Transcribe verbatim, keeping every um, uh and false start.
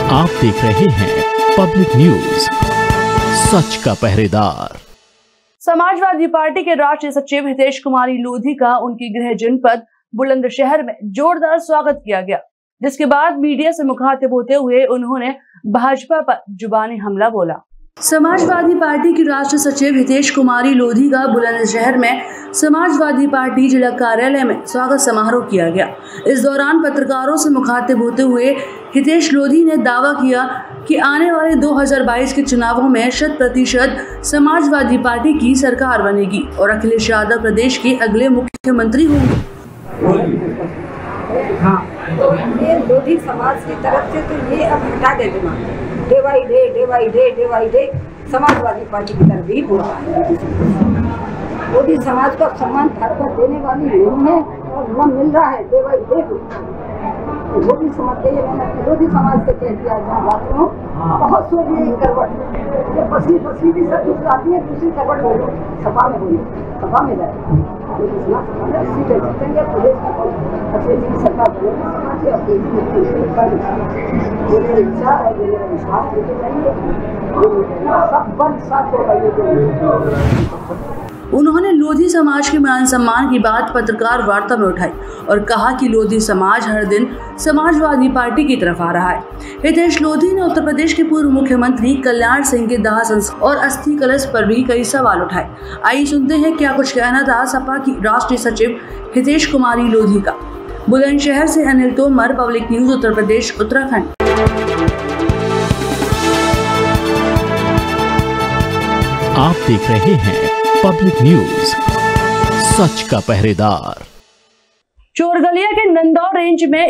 आप देख रहे हैं पब्लिक न्यूज, सच का पहरेदार। समाजवादी पार्टी के राष्ट्रीय सचिव हितेश कुमारी लोधी का उनकी गृह जनपद बुलंदशहर में जोरदार स्वागत किया गया, जिसके बाद मीडिया से मुखातिब होते हुए उन्होंने भाजपा पर जुबानी हमला बोला। समाजवादी पार्टी की राष्ट्रीय सचिव हितेश कुमारी लोधी का बुलंदशहर में समाजवादी पार्टी जिला कार्यालय में स्वागत समारोह किया गया। इस दौरान पत्रकारों से मुखातिब होते हुए हितेश लोधी ने दावा किया कि आने वाले दो हज़ार बाईस के चुनावों में शत प्रतिशत समाजवादी पार्टी की सरकार बनेगी और अखिलेश यादव प्रदेश के अगले मुख्यमंत्री होंगे। हाँ, तो ये लोधी समाज की तरफ से तो ये अब हटा दे देना, डिवाइड है डिवाइड है डिवाइड है, समाजवादी पार्टी की तरफ ही बोल रहा है। लोधी समाज को सम्मान खाकर देने वाली नहीं है और वह मिल रहा है डिवाइड है। लोधी समाज के ये मैंने लोधी समाज से कह दिया, जहाँ बात हूँ बहुत सो भी करवट ये पसली पसली भी सब कुछ आती है, दूसरी करवट बोलो सभा में बोलो सभा में जाए जीतेंगे प्रदेश में अच्छी अच्छी सरकार बनेगी। इच्छा है विश्वास लेके जाएंगे, सब बल साथ होगा। उन्होंने लोधी समाज के मान सम्मान की बात पत्रकार वार्ता में उठाई और कहा कि लोधी समाज हर दिन समाजवादी पार्टी की तरफ आ रहा है। हितेश लोधी ने उत्तर प्रदेश के पूर्व मुख्यमंत्री कल्याण सिंह के दाह संस्कार और अस्थि कलश पर भी कई सवाल उठाए। आइए सुनते हैं क्या कुछ कहना था सपा की राष्ट्रीय सचिव हितेश कुमारी लोधी का। बुलंदशहर से अनिल तोमर, पब्लिक न्यूज, उत्तर प्रदेश, उत्तराखंड। आप देख रहे हैं पब्लिक न्यूज, सच का पहरेदार। चोरगलिया के नंदौर रेंज में